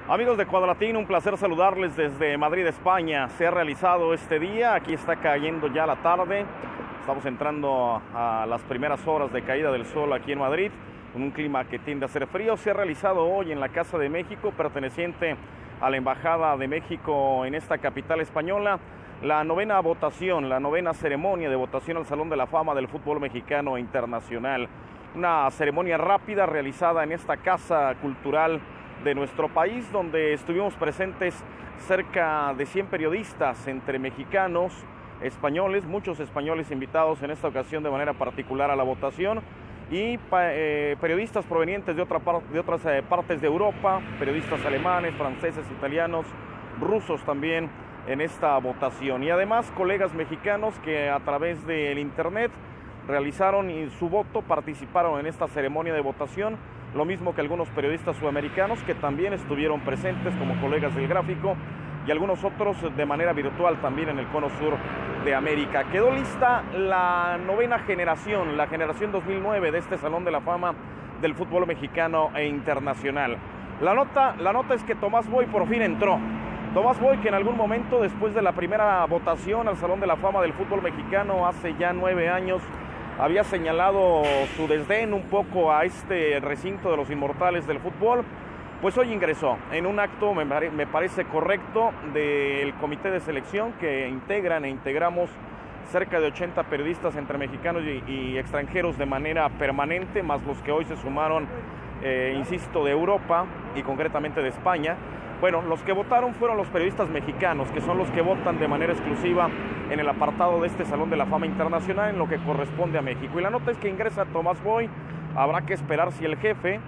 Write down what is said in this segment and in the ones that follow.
Amigos de Cuadratino, un placer saludarles desde Madrid, España. Se ha realizado este día, aquí está cayendo ya la tarde. Estamos entrando a las primeras horas de caída del sol aquí en Madrid, con un clima que tiende a ser frío. Se ha realizado hoy en la Casa de México, perteneciente a la Embajada de México en esta capital española, la novena votación, la novena ceremonia de votación al Salón de la Fama del Fútbol Mexicano e Internacional. Una ceremonia rápida realizada en esta casa cultural de nuestro país, donde estuvimos presentes cerca de 100 periodistas, entre mexicanos, españoles, muchos españoles invitados en esta ocasión de manera particular a la votación, y periodistas provenientes de otras partes de Europa, periodistas alemanes, franceses, italianos, rusos también en esta votación, y además colegas mexicanos que a través del internet realizaron su voto, participaron en esta ceremonia de votación, lo mismo que algunos periodistas sudamericanos que también estuvieron presentes como colegas del Gráfico, y algunos otros de manera virtual también en el cono sur de América. Quedó lista la novena generación, la generación 2009 de este Salón de la Fama del fútbol mexicano e internacional. La nota es que Tomás Boy por fin entró. Tomás Boy, que en algún momento después de la primera votación al Salón de la Fama del fútbol mexicano hace ya 9 años, había señalado su desdén un poco a este recinto de los inmortales del fútbol, pues hoy ingresó en un acto, me parece correcto, del comité de selección que integramos cerca de 80 periodistas entre mexicanos y extranjeros de manera permanente, más los que hoy se sumaron, insisto, de Europa y concretamente de España. Bueno, los que votaron fueron los periodistas mexicanos, que son los que votan de manera exclusiva en el apartado de este Salón de la Fama Internacional en lo que corresponde a México. Y la nota es que ingresa Tomás Boy. Habrá que esperar si el jefe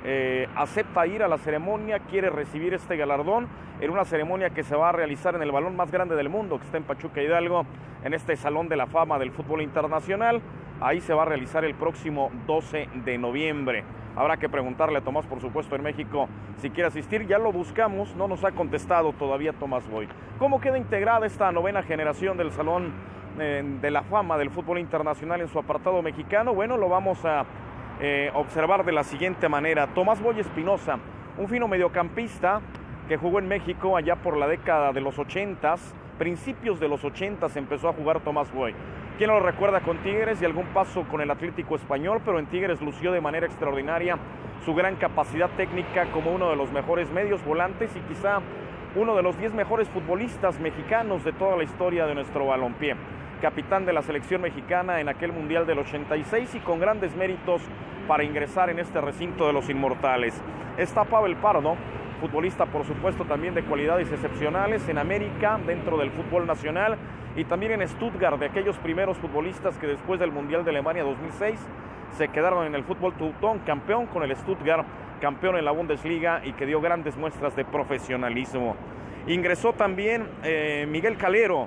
acepta ir a la ceremonia, quiere recibir este galardón en una ceremonia que se va a realizar en el balón más grande del mundo, que está en Pachuca Hidalgo, en este Salón de la Fama del fútbol internacional. Ahí se va a realizar el próximo 12 de noviembre. Habrá que preguntarle a Tomás, por supuesto, en México, si quiere asistir. Ya lo buscamos, no nos ha contestado todavía Tomás Boy. ¿Cómo queda integrada esta novena generación del Salón de la Fama del fútbol internacional en su apartado mexicano? Bueno, lo vamos a observar de la siguiente manera. Tomás Boy Espinosa, un fino mediocampista que jugó en México allá por la década de los 80s, principios de los 80s empezó a jugar Tomás Boy. ¿Quién lo recuerda con Tigres y algún paso con el Atlético Español? Pero en Tigres lució de manera extraordinaria su gran capacidad técnica como uno de los mejores medios volantes y quizá uno de los 10 mejores futbolistas mexicanos de toda la historia de nuestro balompié. Capitán de la selección mexicana en aquel Mundial del 86 y con grandes méritos para ingresar en este recinto de los inmortales. Está Pavel Pardo, futbolista por supuesto también de cualidades excepcionales en América, dentro del fútbol nacional, y también en Stuttgart, de aquellos primeros futbolistas que después del Mundial de Alemania 2006 se quedaron en el fútbol teutón, campeón con el Stuttgart, campeón en la Bundesliga y que dio grandes muestras de profesionalismo. Ingresó también Miguel Calero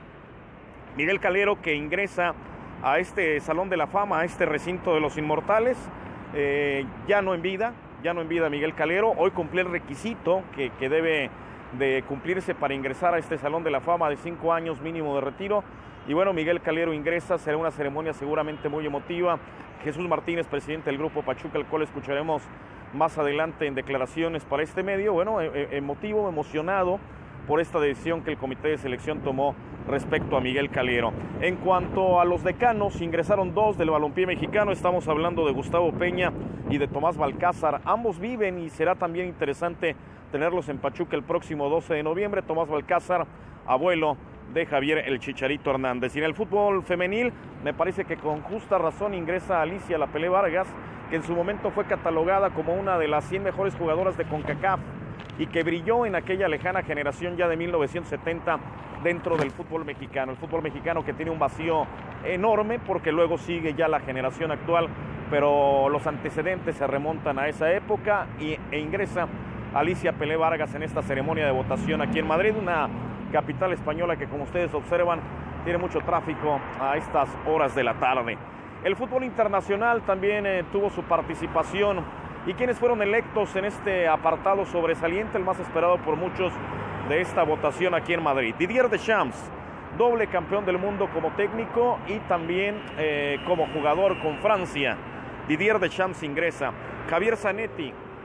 que ingresa a este Salón de la Fama, a este recinto de los inmortales, ya no en vida Miguel Calero. Hoy cumplió el requisito que debe de cumplirse para ingresar a este Salón de la Fama de 5 años mínimo de retiro. Y bueno, Miguel Calero ingresa, será una ceremonia seguramente muy emotiva. Jesús Martínez, presidente del Grupo Pachuca, el cual escucharemos más adelante en declaraciones para este medio, bueno, emocionado por esta decisión que el comité de selección tomó respecto a Miguel Calero. En cuanto a los decanos, ingresaron 2 del balompié mexicano. Estamos hablando de Gustavo Peña y de Tomás Balcázar. Ambos viven y será también interesante tenerlos en Pachuca el próximo 12 de noviembre. Tomás Balcázar, abuelo de Javier el Chicharito Hernández. Y en el fútbol femenil, me parece que con justa razón ingresa Alicia La Pelé Vargas, que en su momento fue catalogada como una de las 100 mejores jugadoras de CONCACAF y que brilló en aquella lejana generación ya de 1970 dentro del fútbol mexicano. El fútbol mexicano que tiene un vacío enorme porque luego sigue ya la generación actual, pero los antecedentes se remontan a esa época e ingresa Alicia Pelé Vargas en esta ceremonia de votación aquí en Madrid, una capital española que, como ustedes observan, tiene mucho tráfico a estas horas de la tarde. El fútbol internacional también tuvo su participación. ¿Y quiénes fueron electos en este apartado sobresaliente, el más esperado por muchos de esta votación aquí en Madrid? Didier Deschamps, doble campeón del mundo como técnico y también como jugador con Francia. Didier Deschamps ingresa. Javier Zanetti,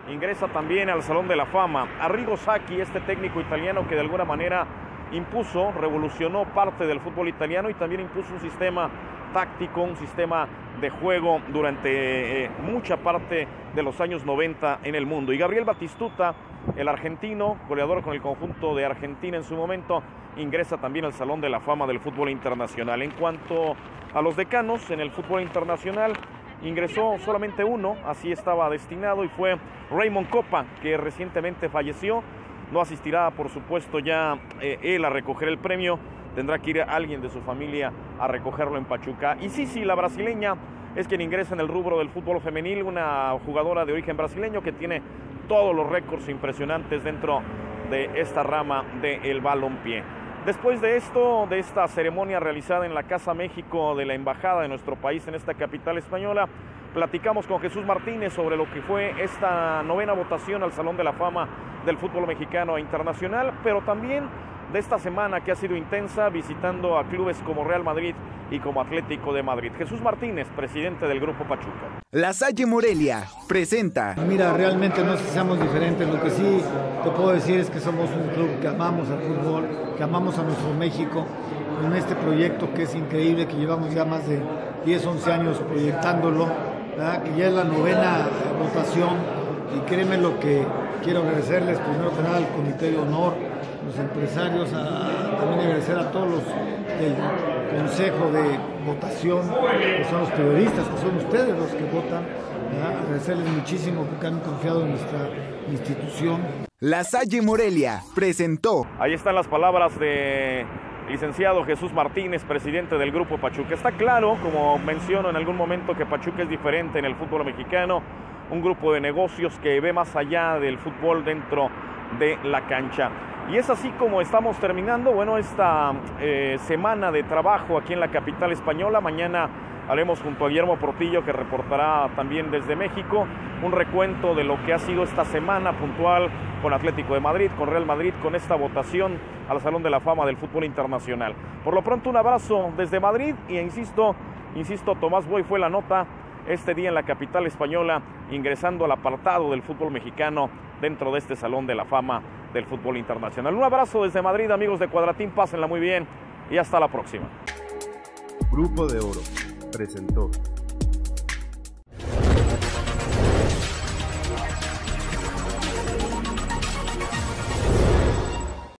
ingresa también al Salón de la Fama Arrigo Sacchi, este técnico italiano que de alguna manera impuso, revolucionó parte del fútbol italiano y también impuso un sistema táctico, un sistema de juego durante mucha parte de los años 90 en el mundo. Y Gabriel Batistuta, el argentino, goleador con el conjunto de Argentina en su momento, ingresa también al Salón de la Fama del fútbol internacional. En cuanto a los decanos en el fútbol internacional, ingresó solamente uno, así estaba destinado, y fue Raymond Kopa, que recientemente falleció. No asistirá, por supuesto, ya él a recoger el premio. Tendrá que ir alguien de su familia a recogerlo en Pachuca. Y Sisi, la brasileña, es quien ingresa en el rubro del fútbol femenil, una jugadora de origen brasileño que tiene todos los récords impresionantes dentro de esta rama del balompié. Después de esto, de esta ceremonia realizada en la Casa México de la Embajada de nuestro país en esta capital española, platicamos con Jesús Martínez sobre lo que fue esta 9ª votación al Salón de la Fama del fútbol mexicano e internacional, pero también de esta semana que ha sido intensa, visitando a clubes como Real Madrid y como Atlético de Madrid. Jesús Martínez, presidente del Grupo Pachuca. La Salle Morelia presenta. Mira, realmente no es que seamos diferentes, lo que sí te puedo decir es que somos un club que amamos al fútbol, que amamos a nuestro México, con este proyecto que es increíble, que llevamos ya más de 10, 11 años proyectándolo, ¿verdad? Que ya es la 9ª votación, y créeme lo que quiero agradecerles, primero que nada al Comité de Honor, los empresarios, también agradecer a todos los del Consejo de Votación, que son los periodistas, que son ustedes los que votan, ¿verdad? Agradecerles muchísimo porque han confiado en nuestra institución. La Salle Morelia presentó. Ahí están las palabras de licenciado Jesús Martínez, presidente del Grupo Pachuca. Está claro, como menciono en algún momento, que Pachuca es diferente en el fútbol mexicano, un grupo de negocios que ve más allá del fútbol dentro de la cancha. Y es así como estamos terminando, bueno, esta semana de trabajo aquí en la capital española. Mañana haremos junto a Guillermo Portillo, que reportará también desde México, un recuento de lo que ha sido esta semana puntual con Atlético de Madrid, con Real Madrid, con esta votación al Salón de la Fama del fútbol internacional. Por lo pronto, un abrazo desde Madrid y insisto, Tomás Boy fue la nota este día en la capital española, ingresando al apartado del fútbol mexicano dentro de este Salón de la Fama del fútbol internacional. Un abrazo desde Madrid, amigos de Cuadratín, pásenla muy bien y hasta la próxima. Grupo de Oro presentó.